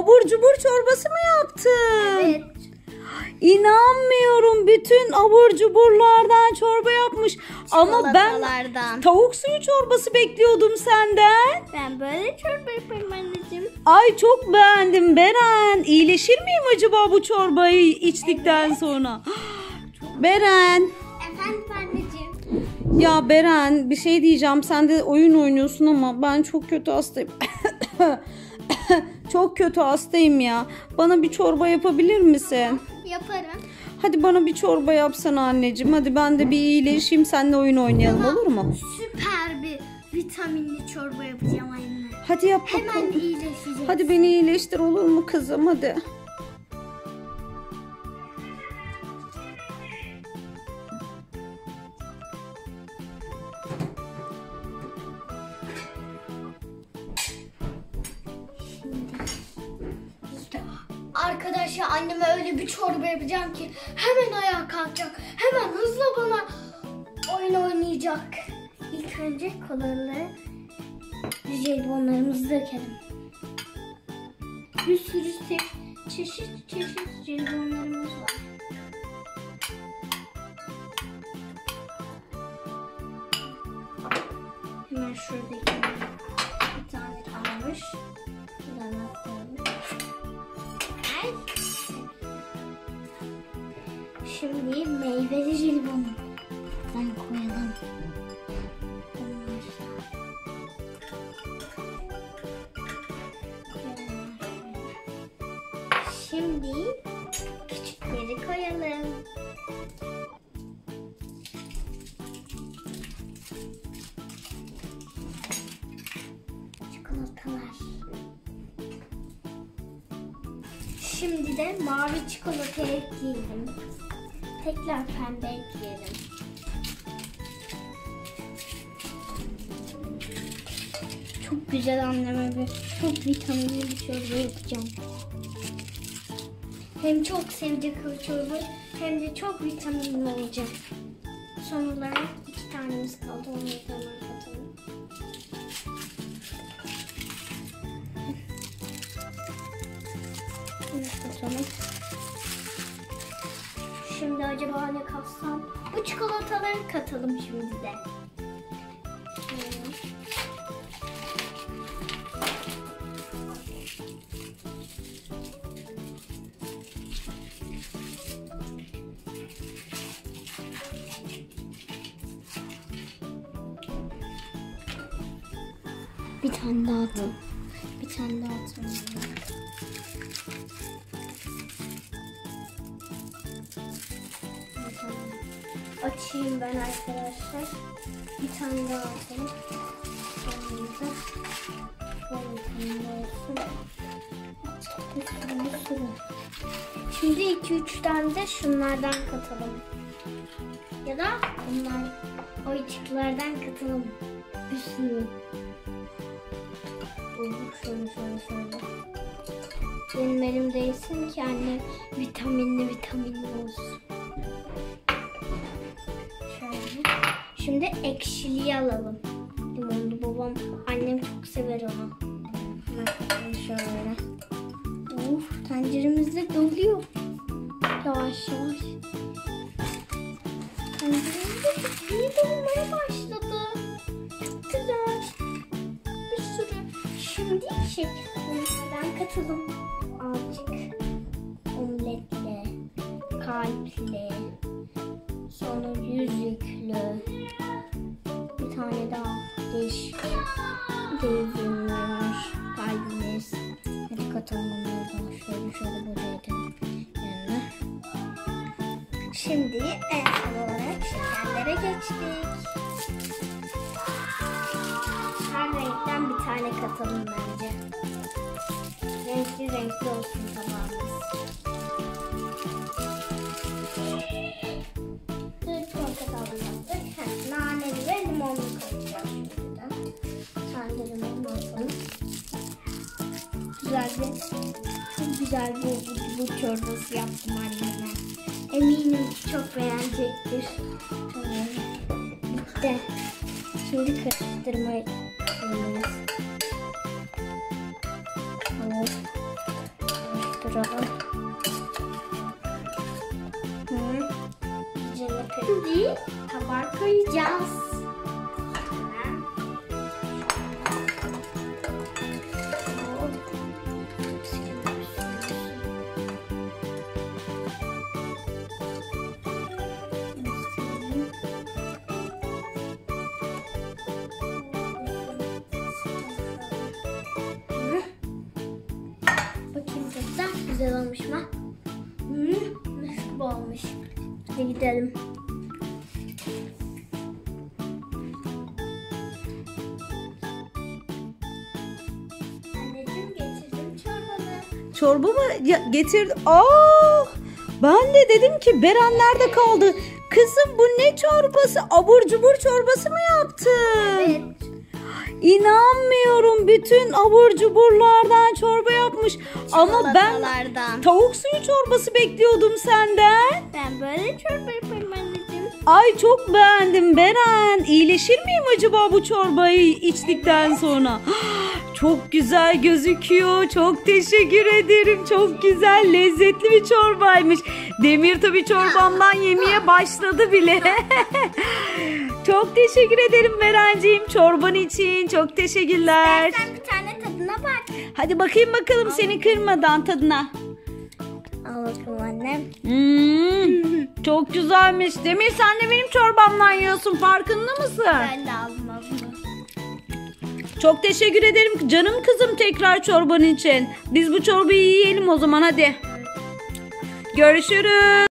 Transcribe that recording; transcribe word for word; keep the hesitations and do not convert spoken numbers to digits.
abur cubur çorbası mı yaptın? Evet. İnanmıyorum, bütün abur cuburlardan çorba yapmış. Ama ben tavuk suyu çorbası bekliyordum senden. Ben böyle çorba yaparım anneciğim. Ay çok beğendim Beren. İyileşir miyim acaba bu çorbayı içtikten evet. sonra? Beren. Efendim anneciğim. Ya Beren, bir şey diyeceğim. Sen de oyun oynuyorsun ama ben çok kötü hastayım. Çok kötü hastayım ya. Bana bir çorba yapabilir misin? Yaparım. Hadi bana bir çorba yapsana anneciğim. Hadi ben de bir iyileşeyim, seninle oyun oynayalım, olur mu? Süper bir vitaminli çorba yapacağım anne. Hadi yap bakalım. Hemen iyileşeceğim. Hadi beni iyileştir, olur mu kızım, hadi. Arkadaşlar anneme öyle bir çorba yapacağım ki hemen ayağa kalkacak. Hemen hızla bana oyun oynayacak. İlk önce kolaları, jelibonlarımızı dökelim. Bir sürü çeşit çeşit jelibonlarımız var. Hemen şuradaki bir tane kalmış. Şimdi meyveli jelibonu koyalım. Şimdi küçükleri koyalım. Çikolatalar. Şimdi de mavi çikolata ekleyelim. Tekrar pembe ekleyelim. Çok güzel anneme bir çok vitaminli bir çorba yapacağım. Hem çok sevecek o çorba hem de çok vitaminli olacak. Son olarak iki tanemiz kaldı. Onu da hemen katalım. Bunu katalım. Şimdi acaba ne katsam? Bu çikolataları katalım şimdi de. Bir tane daha atalım. Bir tane daha atalım. Açayım ben arkadaşlar. Bir tane daha atalım. Şimdi iki üç tane de şunlardan katalım. Ya da bunlar o içiklerden katalım. Üstünü. Şöyle şöyle şöyle. Benim elim değsin ki anne vitaminli vitaminli olsun. Şöyle. Şimdi ekşiliği alalım. Limonlu babam, annem çok sever onu. Bakın şöyle. Uf, tenceremizde doluyor. Yavaş yavaş. Tenceremizde iyi dolmaya başladı. Çok güzel. Bir sürü. Şimdi şey, bunlardan katalım. Azıcık omletle, kalple, sonra yüzüklü, bir tane daha değişik devrimler, kalbimiz. Hadi katalım onları da şöyle şöyle buraya edelim yanına. Şimdi en son olarak şekerlere geçtik. Her renkten bir tane katalım bence. Renkli renkli olsun tabağımız. Dört portakal yaptık. Naneli ve limonlu koyacağız şuradan. Tane limonlu olsun. Güzel bir, çok güzel bir bu çorbası yaptım anneme. Eminim ki çok beğenecektir. Bitti. Şimdi karıştırmayı koyuyoruz. dolduralım. Hı. Şimdi tabağa koyacağız. Bakayım tadına güzel olmuş mu? Hmm, mis gibi olmuş. Hadi gidelim. Anneciğim getirdim çorbanı. Çorba mı ya, getirdi? Aa! Ben de dedim ki Beren nerede kaldı? Kızım bu ne çorbası? Abur cubur çorbası mı yaptın? Evet. İnanmıyorum. Bütün abur cuburlardan çorba yapmış. Ama ben Çikolatalardan. tavuk suyu çorbası bekliyordum senden. Ben böyle çorba yaparım anneciğim. Ay çok beğendim Beren. İyileşir miyim acaba bu çorbayı içtikten sonra? Çok güzel gözüküyor. Çok teşekkür ederim. Çok güzel, lezzetli bir çorbaymış. Demir tabii çorbamdan yemeye başladı bile. Çok teşekkür ederim Berenciğim çorban için. Çok teşekkürler. Sen bir tane tadına bak. Hadi bakayım bakalım seni kırmadan tadına. Al bakalım annem. Hmm, çok güzelmiş. Demir sen de benim çorbamdan yiyorsun. Farkında mısın? Ben de aldım abla. Çok teşekkür ederim canım kızım tekrar çorban için. Biz bu çorbayı yiyelim o zaman hadi. Görüşürüz.